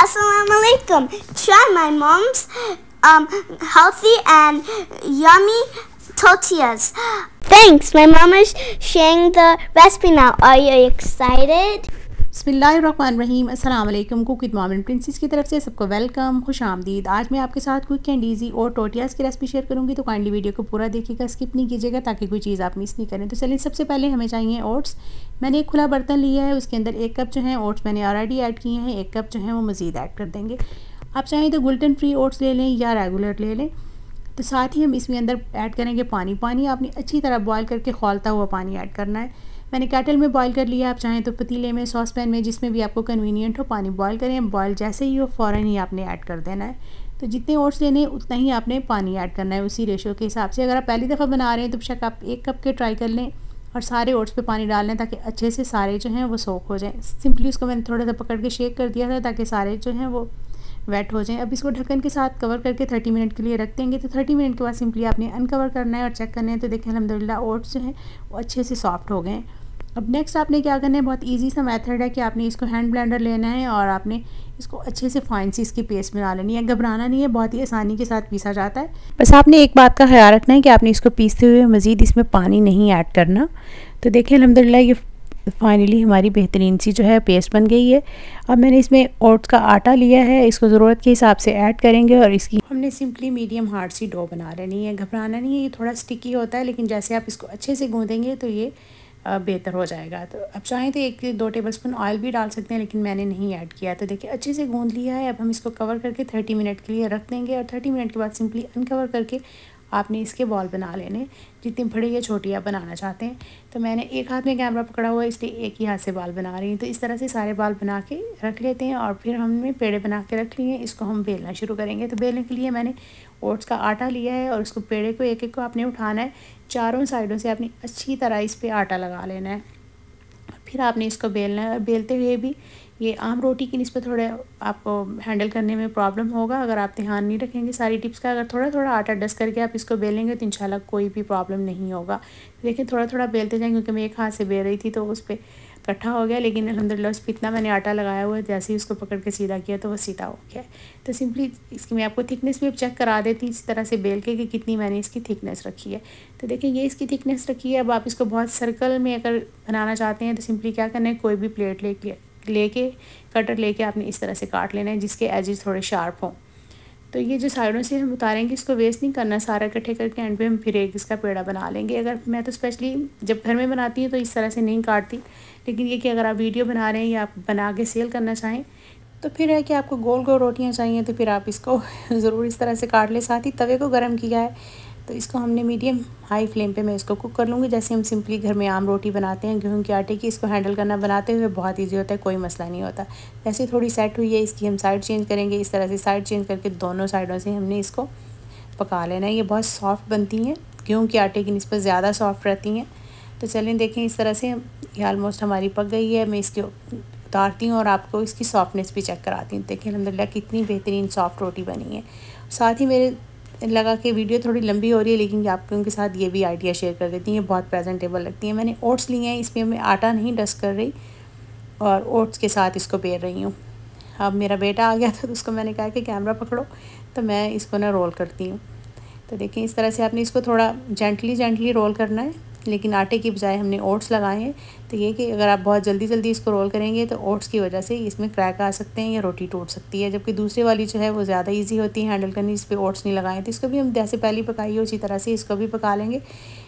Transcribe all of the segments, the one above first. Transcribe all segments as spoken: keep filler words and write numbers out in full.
Assalamu alaikum. Try my mom's um, healthy and yummy tortillas. Thanks. My mom is sharing the recipe now. Are you excited? बिस्मिल्लाहिर्रहमानिर्रहीम। अस्सलाम वालेकुम। Cook with mom and princess की तरफ से सबको welcome, खुश आमदीद। आज मैं आपके साथ क्विक एंड ईजी और टोटियाज़ की रेसिपी शेयर करूंगी, तो काइंडली वीडियो को पूरा देखिएगा, स्किप नहीं कीजिएगा ताकि कोई चीज़ आप मिस नहीं करें। तो चलिए, सबसे पहले हमें चाहिए ओट्स। मैंने एक खुला बर्तन लिया है, उसके अंदर एक कप जो है ओट्स मैंने ऑलरेडी ऐड किए हैं, एक कप जो है वो मज़ीद ऐड कर देंगे। आप चाहें तो ग्लूटेन फ्री ओट्स ले लें या रेगुलर ले लें। तो साथ ही हम इसमें अंदर ऐड करेंगे पानी। पानी आपने अच्छी तरह बॉयल करके खौलता हुआ पानी ऐड करना है। मैंने केटल में बॉईल कर लिया, आप चाहें तो पतीले में, सॉस पैन में, जिसमें भी आपको कन्वीनियंट हो पानी बॉईल करें। बॉईल जैसे ही हो फ़ौरन ही आपने ऐड कर देना है। तो जितने ओट्स लेने उतना ही आपने पानी ऐड करना है, उसी रेशो के हिसाब से। अगर आप पहली दफ़ा बना रहे हैं तो बेशक आप एक कप के ट्राई कर लें और सारे ओट्स पे पानी डाल लें ताकि अच्छे से सारे जो हैं वो सोख हो जाएँ। सिंपली उसको मैंने थोड़ा सा पकड़ के शेक कर दिया था ताकि सारे जो हैं वो वेट हो जाएं। अब इसको ढक्कन के साथ कवर करके तीस मिनट के लिए रख देंगे। तो तीस मिनट के बाद सिंपली आपने अनकवर करना है और चेक करना है। तो देखें अल्हम्दुलिल्लाह ओट्स जो हैं वो अच्छे से सॉफ्ट हो गए हैं। अब नेक्स्ट आपने क्या करना है, बहुत इजी सा मेथड है कि आपने इसको हैंड ब्लेंडर लेना है और आपने इसको अच्छे से फाइन सी इसकी पेस्ट बना लेनी है। घबराना नहीं है, बहुत ही आसानी के साथ पीसा जाता है। बस आपने एक बात का ख्याल रखना है कि आपने इसको पीसते हुए मज़ीद इसमें पानी नहीं ऐड करना। तो देखिए अल्हम्दुलिल्लाह ये फाइनली हमारी बेहतरीन सी जो है पेस्ट बन गई है। अब मैंने इसमें ओट्स का आटा लिया है, इसको ज़रूरत के हिसाब से ऐड करेंगे और इसकी हमने सिंपली मीडियम हार्ड सी डो बना लेनी है। घबराना नहीं है, ये थोड़ा स्टिकी होता है, लेकिन जैसे आप इसको अच्छे से गूँधेंगे तो ये बेहतर हो जाएगा। तो अब चाहें तो एक दो टेबलस्पून ऑयल भी डाल सकते हैं, लेकिन मैंने नहीं ऐड किया। तो देखिए अच्छे से गूँध लिया है। अब हम इसको कवर करके तीस मिनट के लिए रख देंगे और तीस मिनट के बाद सिंपली अनकवर करके आपने इसके बॉल बना लेने, जितनी बड़ी या छोटी आप बनाना चाहते हैं। तो मैंने एक हाथ में कैमरा पकड़ा हुआ है, इसलिए एक ही हाथ से बाल बना रही हूँ। तो इस तरह से सारे बाल बना के रख लेते हैं और फिर हमने पेड़े बना के रख लिए हैं। इसको हम बेलना शुरू करेंगे। तो बेलने के लिए मैंने ओट्स का आटा लिया है और उसको पेड़े को एक एक को आपने उठाना है। चारों साइडों से आपने अच्छी तरह इस पर आटा लगा लेना है। फिर आपने इसको बेलना है। बेलते हुए भी ये आम रोटी की निस्बत थोड़े आपको हैंडल करने में प्रॉब्लम होगा अगर आप ध्यान नहीं रखेंगे सारी टिप्स का। अगर थोड़ा थोड़ा आटा डस्ट करके आप इसको बेलेंगे तो इंशाल्लाह कोई भी प्रॉब्लम नहीं होगा। देखिए थोड़ा थोड़ा बेलते जाएँ, क्योंकि मैं एक हाथ से बेल रही थी तो उस पर इकट्ठा हो गया, लेकिन अल्हम्दुलिल्लाह उस पर इतना मैंने आटा लगाया हुआ है, जैसे ही उसको पकड़ के सीधा किया तो वो सीधा हो गया। तो सिंपली इसकी मैं आपको थिकनेस भी अब चेक करा देती हूँ इसी तरह से बेल के कि कितनी मैंने इसकी थिकनेस रखी है। तो देखिए ये इसकी थिकनेस रखी है। अब आप इसको बहुत सर्कल में अगर बनाना चाहते हैं तो सिंपली क्या करना है, कोई भी प्लेट ले लेके कटर लेके आपने इस तरह से काट लेना है जिसके एजेस थोड़े शार्प हों। तो ये जो साइडों से हम उतारेंगे इसको वेस्ट नहीं करना, सारा इकट्ठे करके एंड पे हम फिर एक इसका पेड़ा बना लेंगे। अगर मैं तो स्पेशली जब घर में बनाती हूँ तो इस तरह से नहीं काटती, लेकिन ये कि अगर आप वीडियो बना रहे हैं या आप बना के सेल करना चाहें तो फिर है कि आपको गोल गोल रोटियाँ चाहिए तो फिर आप इसको ज़रूर इस तरह से काट लें। साथ ही तवे को गर्म किया है तो इसको हमने मीडियम हाई फ्लेम पे मैं इसको कुक कर लूँगी, जैसे हम सिंपली घर में आम रोटी बनाते हैं गेहूं के आटे की। इसको हैंडल करना बनाते हुए बहुत इजी होता है, कोई मसला नहीं होता। जैसे थोड़ी सेट हुई है इसकी हम साइड चेंज करेंगे। इस तरह से साइड चेंज करके दोनों साइडों से हमने इसको पका लेना है। ये बहुत सॉफ्ट बनती हैं, गेहूँ के आटे की निस्बत ज़्यादा सॉफ्ट रहती हैं। तो चलें देखें इस तरह से ये ऑलमोस्ट हमारी पक गई है। मैं इसके उतारती हूँ और आपको इसकी सॉफ्टनेस भी चेक कराती हूँ। देखिए अल्हम्दुलिल्लाह कितनी बेहतरीन सॉफ्ट रोटी बनी है। साथ ही मेरे लगा कि वीडियो थोड़ी लंबी हो रही है, लेकिन आप लोगों के साथ ये भी आइडिया शेयर कर देती हैं, बहुत प्रेजेंटेबल लगती हैं। मैंने ओट्स लिए हैं, इसमें मैं आटा नहीं डस्ट कर रही और ओट्स के साथ इसको बेल रही हूँ। अब मेरा बेटा आ गया था तो उसको मैंने कहा कि कैमरा पकड़ो, तो मैं इसको ना रोल करती हूँ। तो देखिए इस तरह से आपने इसको थोड़ा जेंटली जेंटली रोल करना है, लेकिन आटे की बजाय हमने ओट्स लगाए हैं। तो ये कि अगर आप बहुत जल्दी जल्दी इसको रोल करेंगे तो ओट्स की वजह से इसमें क्रैक आ सकते हैं या रोटी टूट सकती है, जबकि दूसरी वाली जो है वो ज़्यादा इजी होती है हैंडल करनी, इस पर ओट्स नहीं लगाएं। तो इसको भी हम जैसे पहले पकाई हो उसी तरह से इसको भी पका लेंगे।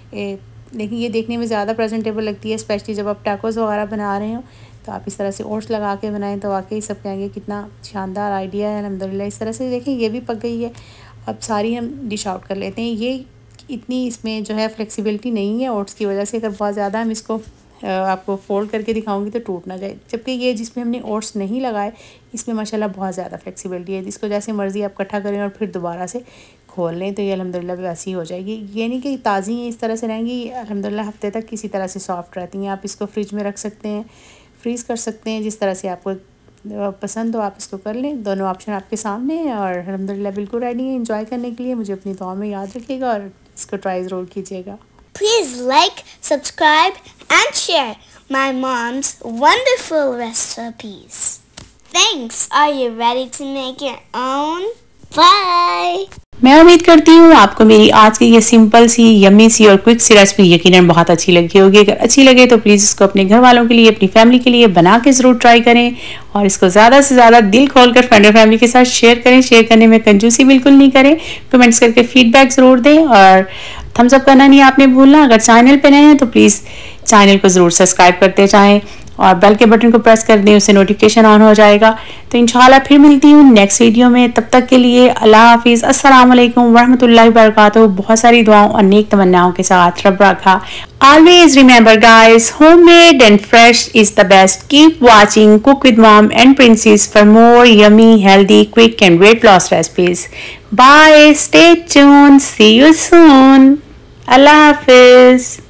लेकिन ये देखने में ज़्यादा प्रेजेंटेबल लगती है, स्पेशली जब आप टैकोस वगैरह बना रहे हो तो आप इस तरह से ओट्स लगा के बनाएं तो वाकई सब कहेंगे कितना शानदार आइडिया है। अल्हम्दुलिल्लाह इस तरह से देखें ये भी पक गई है। अब सारी हम डिश आउट कर लेते हैं। ये इतनी इसमें जो है फ्लेक्सिबिलिटी नहीं है ओट्स की वजह से, अगर बहुत ज़्यादा हम इसको आपको फोल्ड करके दिखाऊंगी तो टूट ना जाए। जबकि ये जिसमें हमने ओट्स नहीं लगाए इसमें माशाल्लाह बहुत ज़्यादा फ्लेक्सिबिलिटी है। इसको जैसे मर्ज़ी आप इकट्ठा करें और फिर दोबारा से खोल लें तो ये अल्हम्दुलिल्लाह वैसी हो जाएगी। ये नहीं कि ताज़ी हैं इस तरह से रहेंगी, अल्हम्दुलिल्लाह हफ्ते तक किसी तरह से सॉफ्ट रहती हैं। आप इसको फ्रिज में रख सकते हैं, फ्रीज़ कर सकते हैं, जिस तरह से आपको पसंद हो आप इसको कर लें। दोनों ऑप्शन आपके सामने हैं और अल्हम्दुलिल्लाह बिल्कुल रेडी है एंजॉय करने के लिए। मुझे अपनी दुआ में याद रखिएगा और इसको ट्राई ज़रूर कीजिएगा। Please like, subscribe and share my mom's wonderful recipes. Thanks. Are you ready to make your own? Bye. मैं उम्मीद करती हूँ आपको मेरी आज की ये सिंपल सी यम्मी सी और क्विक सी रेसिपी यकीनन बहुत अच्छी लगी होगी। अगर अच्छी लगे तो प्लीज़ इसको अपने घर वालों के लिए, अपनी फैमिली के लिए बना के ज़रूर ट्राई करें और इसको ज़्यादा से ज़्यादा दिल खोलकर फ्रेंड और फैमिली के साथ शेयर करें। शेयर करने में कंजूसी बिल्कुल नहीं करें। कमेंट्स करके फीडबैक ज़रूर दें और थम्स अप करना नहीं आपने भूलना। अगर चैनल पर नए हैं तो प्लीज़ चैनल को ज़रूर सब्सक्राइब करते जाएँ और बेल के बटन को प्रेस कर दें, उससे नोटिफिकेशन ऑन हो जाएगा। तो इंशाल्लाह फिर मिलती हूँ नेक्स्ट वीडियो में। तब तक के लिए अल्लाह हाफिज़, अस्सलाम वालेकुम वरहमतुल्लाहि वबरकातुहू। बहुत सारी दुआओं और नेक तमन्नाओं के साथ रब रखा। Always remember guys, homemade and fresh is the best. Keep watching Cook with Mom and Princess for more yummy, healthy, quick and weight loss recipes. Bye, stay tuned, see you soon. Allah Hafiz.